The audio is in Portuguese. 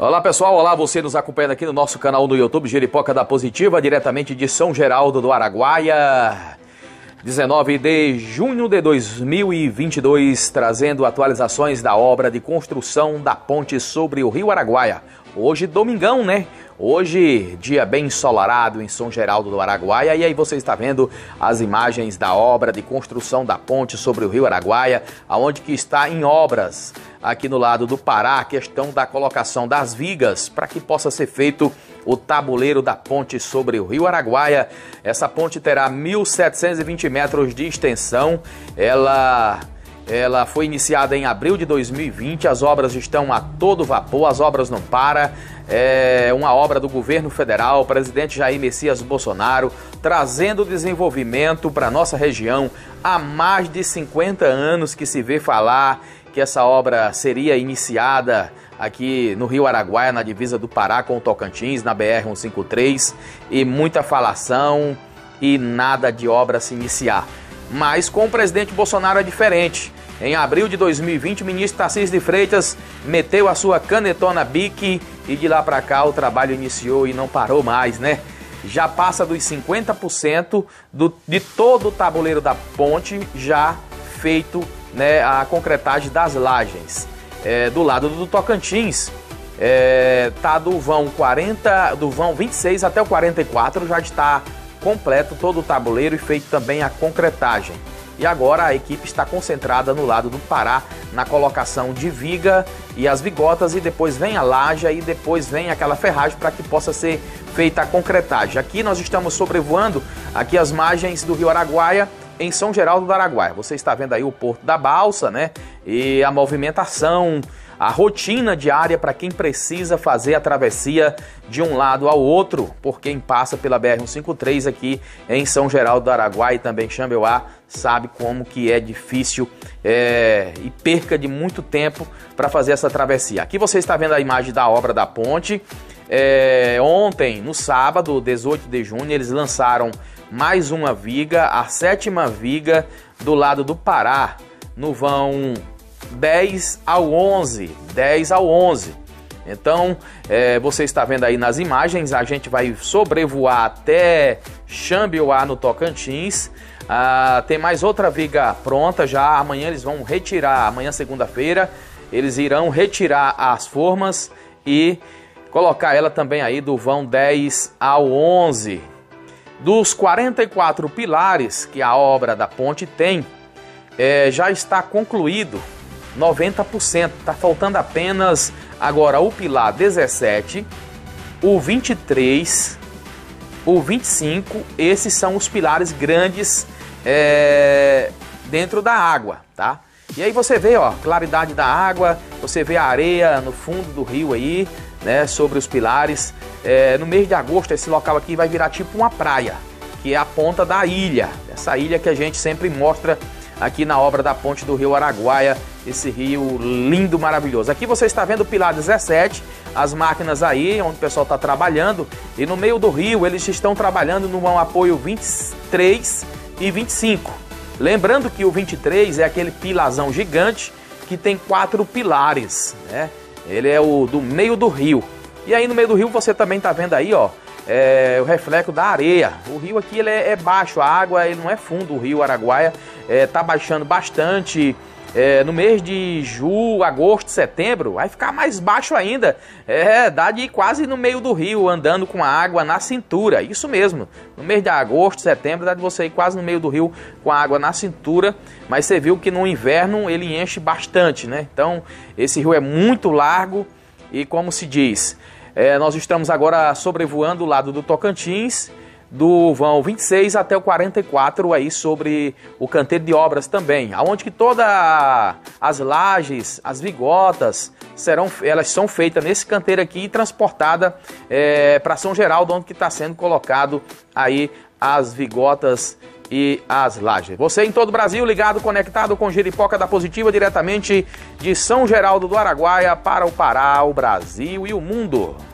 Olá pessoal, olá você nos acompanhando aqui no nosso canal no YouTube, Jeripoca da Positiva, diretamente de São Geraldo do Araguaia, 19 de junho de 2022, trazendo atualizações da obra de construção da ponte sobre o Rio Araguaia. Hoje domingão, né? Hoje dia bem ensolarado em São Geraldo do Araguaia, e aí você está vendo as imagens da obra de construção da ponte sobre o Rio Araguaia, aonde que está em obras aqui no lado do Pará, a questão da colocação das vigas para que possa ser feito o tabuleiro da ponte sobre o Rio Araguaia. Essa ponte terá 1.720 metros de extensão, ela foi iniciada em abril de 2020, as obras estão a todo vapor, as obras não param, é uma obra do governo federal, o presidente Jair Messias Bolsonaro, trazendo desenvolvimento para a nossa região. Há mais de 50 anos que se vê falar que essa obra seria iniciada aqui no Rio Araguaia, na divisa do Pará com o Tocantins, na BR-153, e muita falação e nada de obra se iniciar. Mas com o presidente Bolsonaro é diferente. Em abril de 2020, o ministro Tarcísio de Freitas meteu a sua canetona BIC e de lá para cá o trabalho iniciou e não parou mais, né? Já passa dos 50% de todo o tabuleiro da ponte já feito, né, a concretagem das lajes. Do lado do Tocantins, tá do vão 26 até o 44, já está completo todo o tabuleiro e feito também a concretagem. E agora a equipe está concentrada no lado do Pará, na colocação de viga e as vigotas, e depois vem a laje e depois vem aquela ferragem para que possa ser feita a concretagem. Aqui nós estamos sobrevoando aqui as margens do Rio Araguaia, em São Geraldo do Araguaia. Você está vendo aí o Porto da Balsa, né? E a movimentação, a rotina diária para quem precisa fazer a travessia de um lado ao outro, por quem passa pela BR-153 aqui em São Geraldo do Araguaia e também Xambeuá, sabe como que é difícil e perca de muito tempo para fazer essa travessia. Aqui você está vendo a imagem da obra da ponte. Ontem, no sábado, 18 de junho, eles lançaram mais uma viga, a 7ª viga do lado do Pará, no vão 10 ao 11. Então, você está vendo aí nas imagens, a gente vai sobrevoar até Xambeuá, no Tocantins. Tem mais outra viga pronta já, amanhã eles vão retirar, amanhã segunda-feira, eles irão retirar as formas e colocar ela também aí do vão 10 ao 11. Dos 44 pilares que a obra da ponte tem, já está concluído 90%. Está faltando apenas agora o pilar 17, o 23, o 25. Esses são os pilares grandes dentro da água, tá? E aí você vê, ó, claridade da água, você vê a areia no fundo do rio aí, né, sobre os pilares. No mês de agosto esse local aqui vai virar tipo uma praia, que é a ponta da ilha, essa ilha que a gente sempre mostra aqui na obra da ponte do Rio Araguaia, esse rio lindo, maravilhoso. Aqui você está vendo o pilar 17, as máquinas aí, onde o pessoal está trabalhando, e no meio do rio eles estão trabalhando no apoio 23 e 25. Lembrando que o 23 é aquele pilarzão gigante que tem 4 pilares, né? Ele é o do meio do rio. E aí no meio do rio você também está vendo aí, ó, o reflexo da areia. O rio aqui ele é baixo, a água ele não é fundo, o Rio Araguaia está baixando bastante. No mês de julho, agosto, setembro, vai ficar mais baixo ainda. Dá de ir quase no meio do rio, andando com a água na cintura. Isso mesmo, no mês de agosto, setembro, dá de você ir quase no meio do rio com a água na cintura. Mas você viu que no inverno ele enche bastante, né? Então esse rio é muito largo e, como se diz, nós estamos agora sobrevoando o lado do Tocantins, do vão 26 até o 44, aí sobre o canteiro de obras também, aonde que todas as lajes, as vigotas, elas são feitas nesse canteiro aqui e transportadas para São Geraldo, onde que está sendo colocado aí as vigotas e as lajes. Você em todo o Brasil, ligado, conectado com Jeripoca da Positiva, diretamente de São Geraldo do Araguaia para o Pará, o Brasil e o mundo.